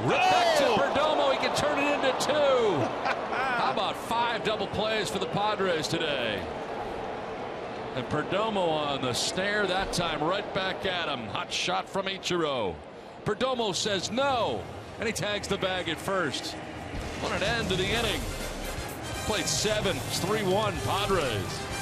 Back to Perdomo. He can turn it into 2. How about 5 double plays for the Padres today? And Perdomo on the snare that time, right back at him. Hot shot from Ichiro. Perdomo says no, and he tags the bag at first. What an end to the inning. Played 7. It's 3-1 Padres.